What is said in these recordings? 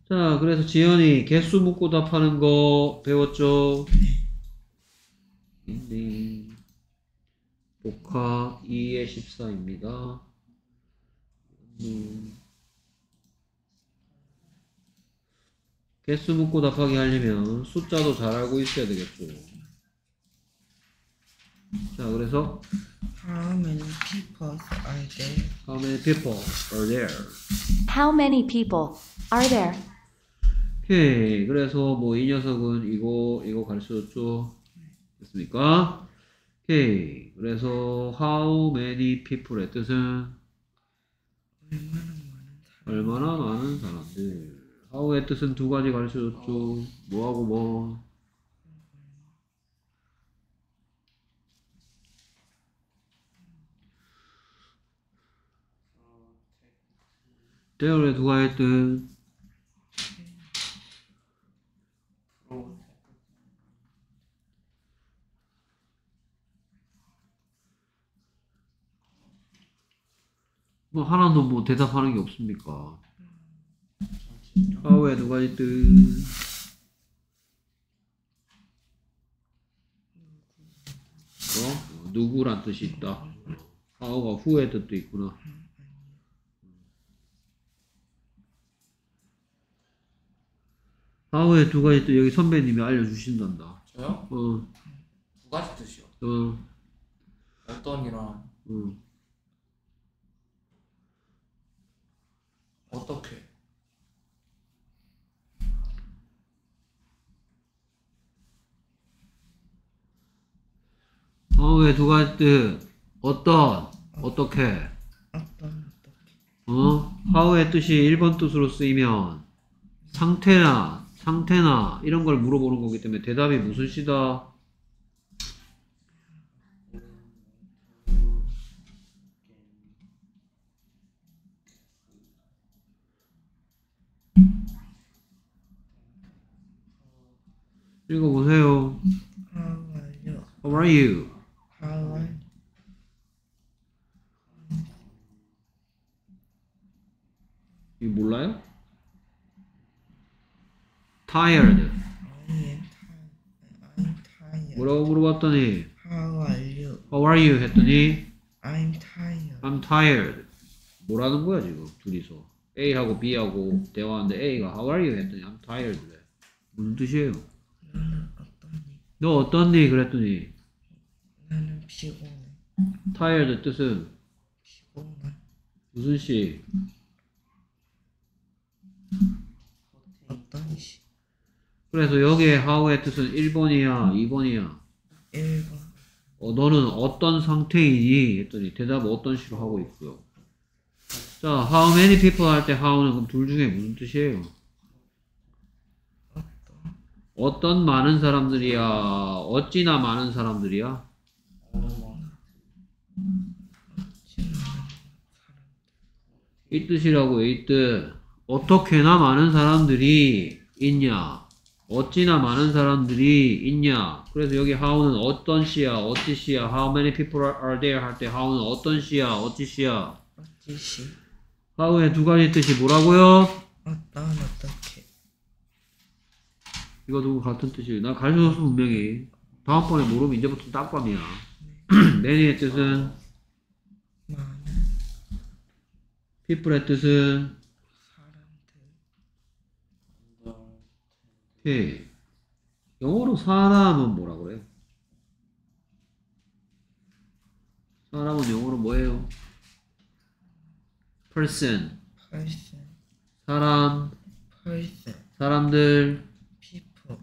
자, 그래서 지연이 개수 묻고 답하는 거 배웠죠? 네. 복화 2의 14입니다. 개수 묻고 답하기 하려면 숫자도 잘 알고 있어야 되겠죠. 자, 그래서 How many people are there? How many people are there? How many people are there? 오케이. 그래서 뭐 이 녀석은 이거 가르쳐줬죠? 됐습니까? 오케이. 그래서 how many people의 뜻은 얼마나 많은 사람들. how의 뜻은 두 가지 가르쳐줬죠. 뭐하고 뭐. there의 두 가지 뜻. 뭐 하나도 뭐 대답하는 게 없습니까? how의 두 가지 뜻. 누구란 뜻이 있다. how가 who의 뜻도 있구나. how의 두 가지 뜻 여기 선배님이 알려주신단다. 저요? 어, 두 가지 뜻이요. 어떤이랑 어떻게? how의 두 가지 뜻. 어떤, 어떻게. how의 뜻이 1번 뜻으로 쓰이면 상태나 이런 걸 물어보는 거기 때문에 대답이 무슨 시다? 읽어보세요. How are you? How are 이거 몰라요? Tired. I'm tired. 뭐라고 물어봤더니 How are you? How are you? 했더니 I'm tired. I'm tired. 뭐라는 거야 지금 둘이서 A하고 B하고 대화하는데 A가 How are you? 했더니 I'm tired. 래 무슨 뜻이에요? 너는 어떠니? 너 어떻니? 그랬더니 나는 피곤해. tired 뜻은 피곤해. 무슨 시? 어떤 시? 그래서 여기에 how의 뜻은 1번이야 2번이야 1번. 너는 어떤 상태이니? 했더니 대답 어떤 시로 하고 있고요. 자, how many people 할 때 how는 그럼 둘 중에 무슨 뜻이에요? 어떤 많은 사람들이야? 어찌나 많은 사람들이야? 이 뜻이라고 이 뜻. 어떻게나 많은 사람들이 있냐? 어찌나 많은 사람들이 있냐? 그래서 여기 how는 어떤 시야? 어찌 시야? How many people are there 할 때 how는 어떤 시야? 어찌 시야? 어찌 시? how의 두 가지 뜻이 뭐라고요? 어떻게? 이거 누구 같은 뜻이에요? 나 가르쳐줬어 분명히. 다음번에 모르면 이제부터 딱밤이야. many의 뜻은 많은 people의 뜻은 사람들. 오케이. 영어로 사람은 뭐라 그래요? 사람은 영어로 뭐예요? person. person. 사람, person. 사람들, people.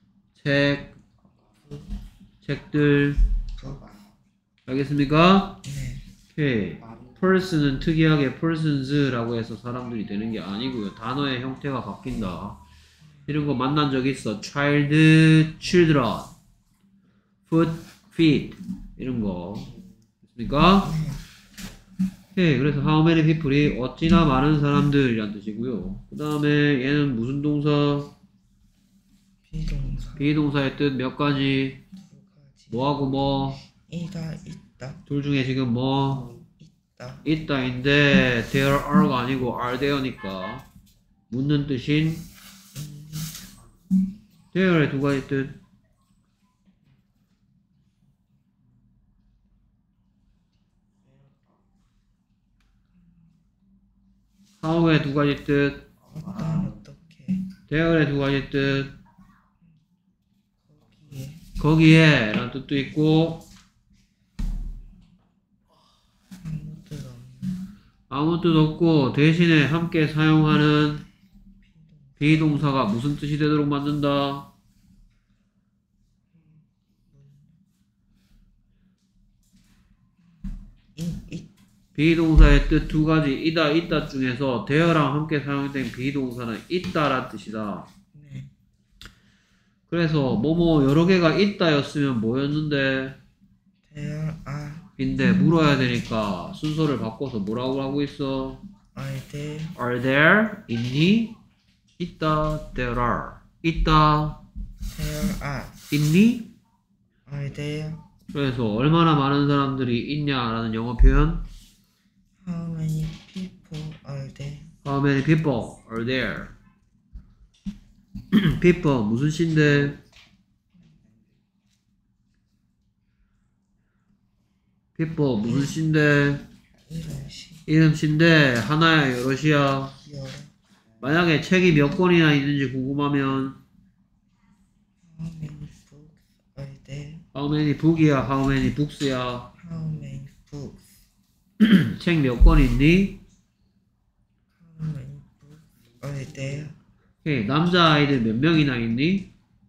책들. book. 알겠습니까? 네. 오케이. person은 특이하게 persons라고 해서 사람들이 되는 게 아니고요. 단어의 형태가 바뀐다. 이런 거 만난 적 있어. child, children, foot, feet 이런 거 됐습니까? 오케이. 그래서 how many people이 어찌나 많은 사람들이란 뜻이고요. 그 다음에 얘는 무슨 동사? 비동사. 비동사의 뜻 몇 가지? 두 가지. 뭐하고 뭐? 이가 있다. 둘 중에 지금 뭐? 있다. 있다인데 there are가 아니고 are there니까 묻는 뜻인 there의 두 가지 뜻. how의 두 가지 뜻. 어떻게 there의 두 가지 뜻. 거기에 거기에 라는 뜻도 있고 아무 뜻 없는 아무 뜻 없고 대신에 함께 사용하는 비동사가 무슨 뜻이 되도록 만든다? 이 비동사의 뜻 두 가지 이다 있다 중에서 there랑 함께 사용된 비동사는 있다란 뜻이다. 네 그래서 뭐뭐 여러 개가 있다였으면 뭐였는데 there are 인데 물어야 되니까 순서를 바꿔서 뭐라고 하고 있어? are there Are there? 있니? 있다. There are. 있다. there are 있니? are there 그래서 얼마나 많은 사람들이 있냐라는 영어 표현 how many people are there How many people are there? people 무슨 시인데? people 무슨 시인데? 이름시 이름시인데 하나야 여럿이야? 여러 만약에 책이 몇 권이나 있는지 궁금하면 how many books are there How many book이야? How many books야? how many books 책 몇 권 있니? how many books are there 오케이. 남자아이들 몇 명이나 있니?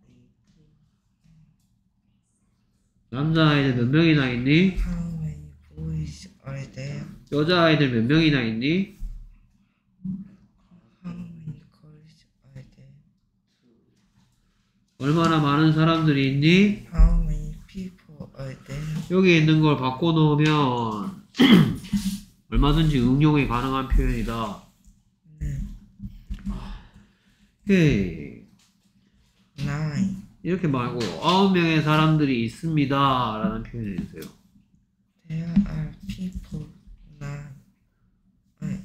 남자아이들 몇 명이나 있니? how many boys are there 여자아이들 몇 명이나 있니? how many girls are there 얼마나 많은 사람들이 있니? how many people are there 여기 있는 걸 바꿔놓으면 얼마든지 응용이 가능한 표현이다. 네 오케이. nine 이렇게 말고 9명의 사람들이 있습니다 라는 표현을 해주세요. there are people nine 네.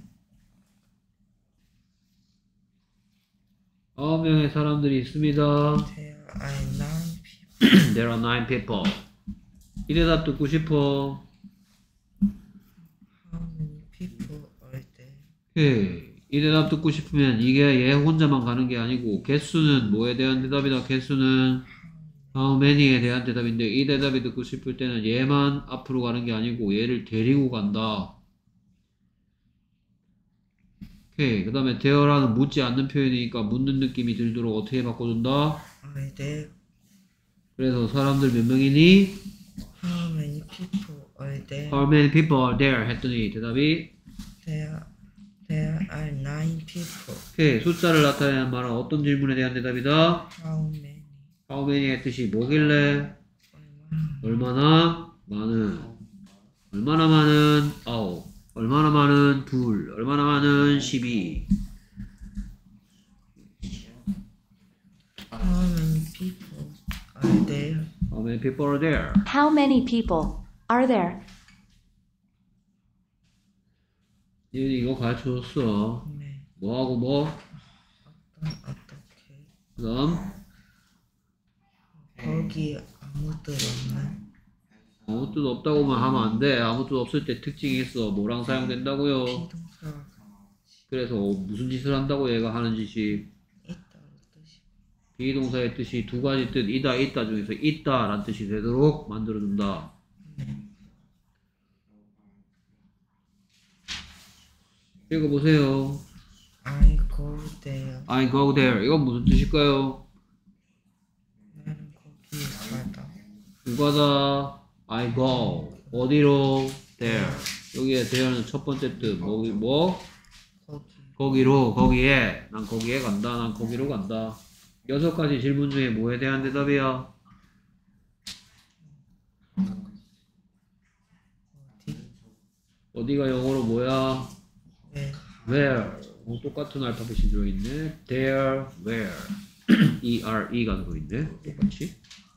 9명의 사람들이 있습니다. there are nine people There are 9 people. 이 대답 듣고 싶어. how many people are there 오케이. 이 대답 듣고 싶으면 이게 얘 혼자만 가는 게 아니고 개수는 뭐에 대한 대답이다. 개수는 how many에 대한 대답인데 이 대답이 듣고 싶을 때는 얘만 앞으로 가는 게 아니고 얘를 데리고 간다. 오케이. 그 다음에 there라는 묻지 않는 표현이니까 묻는 느낌이 들도록 어떻게 바꿔준다? are there 그래서 사람들 몇 명이니? how many people are there How many people are there? 했더니 대답이 there are nine people 오케이. 숫자를 나타내는 말은 어떤 질문에 대한 대답이다? how many How many의 뜻이 뭐길래? 얼마나 많은. 얼마나 많은 9. 얼마나 많은 2. 얼마나 많은 12. how many people are there How many people are there? How many people are there? 얘는 이거 가르쳐줬어. 네 뭐하고 뭐? 어떻게 그 다음 거기 아무 뜻 없는 아무 뜻 없다고만 하면 안 돼. 아무 뜻 없을 때 특징이 있어. 뭐랑 사용된다고요? 비동사가 그래서 무슨 짓을 한다고 얘가 하는 짓이 있다는 뜻이 비동사의 뜻이 두 가지 뜻 이다 있다 중에서 있다란 뜻이 되도록 만들어준다. 읽어보세요. I go there I go there. 이건 무슨 뜻일까요? 나는 거기 가다 누가다 I go. 어디로? There. 여기에 there는 첫 번째 뜻. 뭐? 거기 거기로, 거기에. 난 거기에 간다. 난 거기로 간다. 6가지 질문 중에 뭐에 대한 대답이야? 어디가 영어로 뭐야? 왜 Where. 똑같은 알파벳이 들어있네. There, where. E-R-E가 들어있네. 똑같이.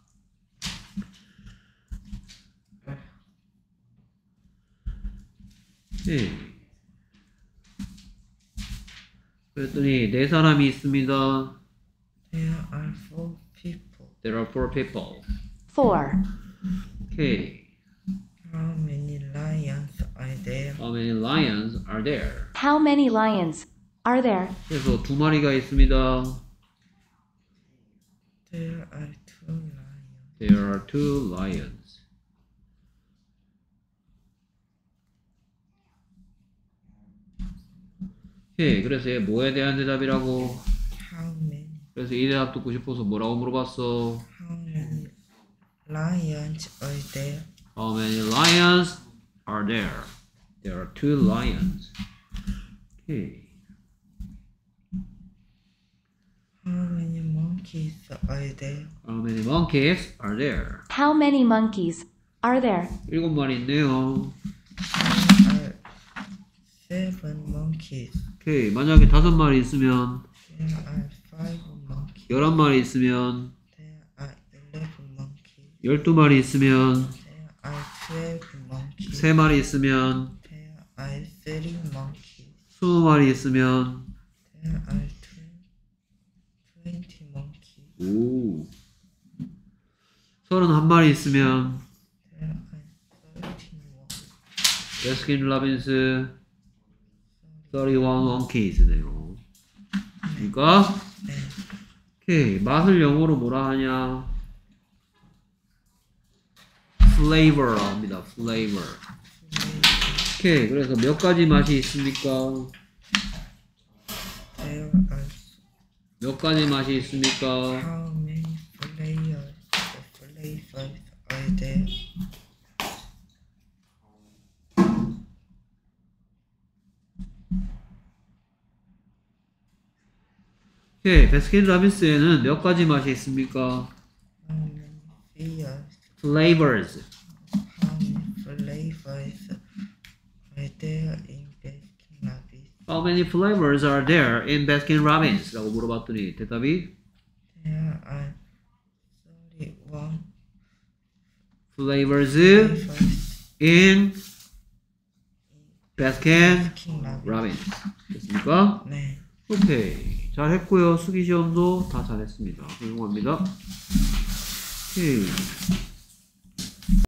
네. 그랬더니 네 사람이 있습니다. There are 4 people. There are 4 people. 4. Okay. How many lions are there? How many lions are there? How many lions are there? 그래서 2마리가 있습니다. There are 2 lions. There are 2 lions. 오케이. 그래서 얘 뭐에 대한 대답이라고? How many? 그래서 이 대답 듣고 싶어서 뭐라고 물어봤어? How many lions are there? How many lions are there? There are 2 lions. 오케이. How many monkeys are there? How many monkeys are there? How many monkeys are there? 7마리 있네요. There are 7 monkeys. 오케이. 만약에 5마리 있으면, There are 5 monkeys. 11마리 있으면, There are 11 monkeys. 12마리 있으면, There are 12 monkeys. 3마리 있으면, There are 3 monkeys. 20마리 있으면, There are 20 monkeys. 오. 31마리 있으면, There are 13 monkeys. 베스킨 라빈스 31 monkeys네요. 그러니까 네. 오케이. 맛을 영어로 뭐라 하냐? flavor라고 합니다. flavor. 오케이. 그래서 몇 가지 맛이 있습니까? There are 몇 가지 맛이 있습니까? how many flavors are there? 오케이. 베스킨 라빈스에는 몇 가지 맛이 있습니까? How many flavors. How many flavors are there in Baskin Robbins? How many flavors are there in Baskin Robbins? 라고 물어봤더니 대답이 There are 31 flavors flavors in Baskin Baskin Robbins. Robbins. 됐습니까? 네. 오케이. 잘했고요. 수기 시험도 다 잘했습니다. 훌륭합니다. 오케이.